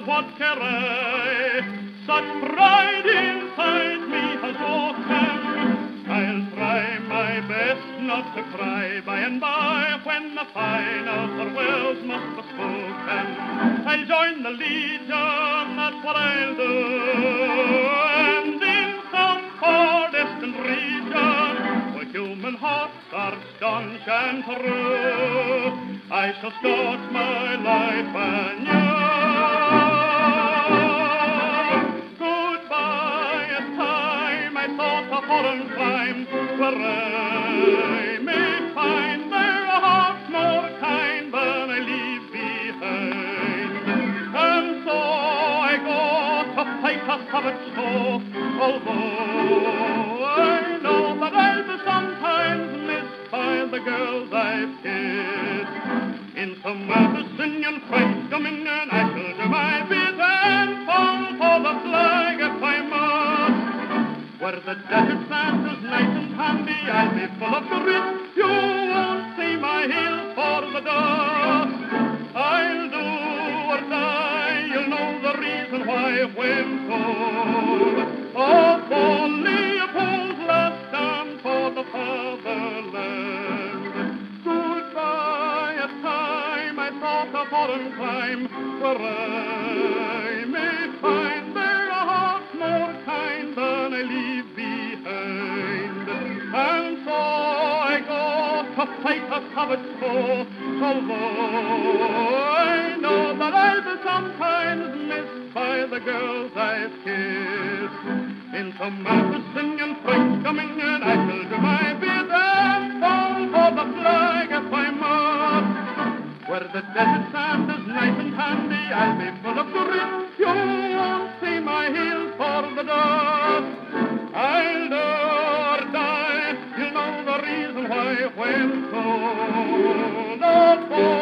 what care I? Such pride inside me has woken. I'll try my best not to cry by and by when the final farewells must be spoken. I'll join the Legion, that's what I'll do, and in some far distant region where human hearts are staunch and true, I shall start my life anew. Goodbye, it's time I sought a foreign clime where I may find there a heart more kind than I leave behind. And so I go to fight a savage foe, although I know that I'll be sometimes missed by the girls I've kissed. In some Abyssinian French dominion I shall do my bit and fall for the flag if I must. Where the desert sand is nice and handy, I'll be full of grit. You won't see my heels for the dust. I'll do or die, you'll know the reason why when told. Oh, for Leopold's last stand for the fatherland. Goodbye, it's time I sought a foreign clime where I may find there a heart more kind than I leave behind. And so I go to fight a savage foe, although I know that I'll be sometimes missed by the girls I've kissed. In some Abyssinian French dominion I shall do my bit and fall for the flag if I must. Where the desert sand is nice and handy, I'll be full of grit. You won't see my heels for the dust. I'll do or die, you'll know the reason why when told. Oh,